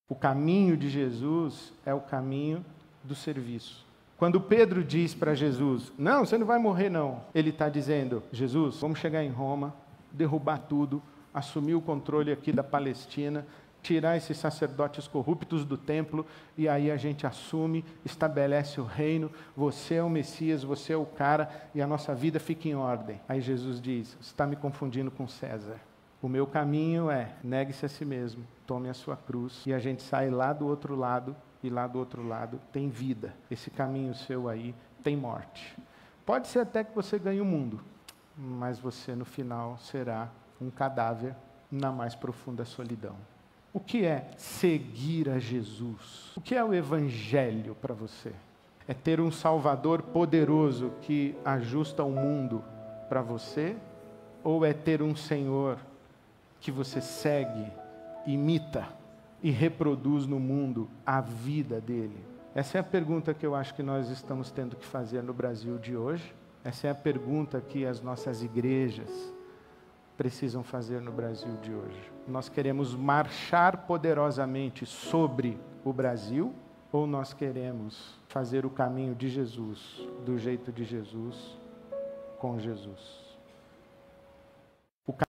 O caminho de Jesus é o caminho do serviço. Quando Pedro diz para Jesus, não, você não vai morrer não. Ele está dizendo, Jesus, vamos chegar em Roma, derrubar tudo, assumir o controle aqui da Palestina, tirar esses sacerdotes corruptos do templo, e aí a gente assume, estabelece o reino, você é o Messias, você é o cara, e a nossa vida fica em ordem. Aí Jesus diz, você está me confundindo com César. O meu caminho é, negue-se a si mesmo, tome a sua cruz, e a gente sai lá do outro lado, e lá do outro lado tem vida. Esse caminho seu aí tem morte. Pode ser até que você ganhe o mundo, mas você no final será um cadáver na mais profunda solidão. O que é seguir a Jesus? O que é o Evangelho para você? É ter um Salvador poderoso que ajusta o mundo para você? Ou é ter um Senhor que você segue, imita e reproduz no mundo a vida dele? Essa é a pergunta que eu acho que nós estamos tendo que fazer no Brasil de hoje. Essa é a pergunta que as nossas igrejas precisam fazer no Brasil de hoje. Nós queremos marchar poderosamente sobre o Brasil, ou nós queremos fazer o caminho de Jesus, do jeito de Jesus, com Jesus?